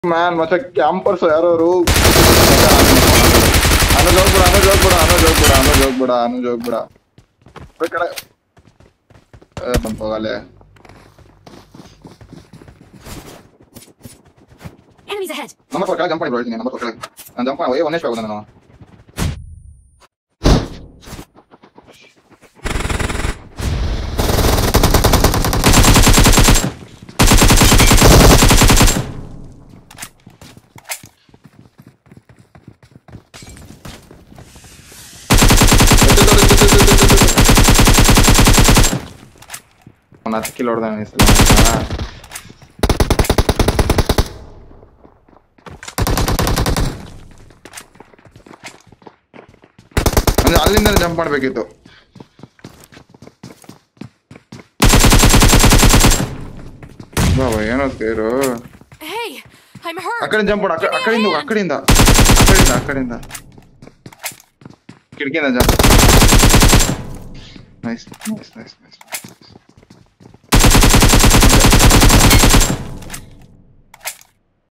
Man ಮತ್ತೆ ಕ್ಯಾಂಪರ್ಸ್ ಯಾರು ಅನುಜ್ ಹೋಗ್ಬಿಡ ಬೇಕಾರೆ ಹೋಗಲೆ ನಮ್ಮ ಕೆಳಗೆ ಜಂಪ್ ಮಾಡಿ ಬರೋತೀನಿ ನಮ್ಮ ಕೆಳಗೆ ನಾನು ಜಂಪ್ ಮಾಡಿ ಒಂದೇ ಹೋಗೋದು ನಾನು Nanti kilo orang ini selama nanti alin dari jump begitu. Bawa ya nanti ro. Hey, I'm hurt. Akarin jump akarinda. Kiri kiri jump. Nice.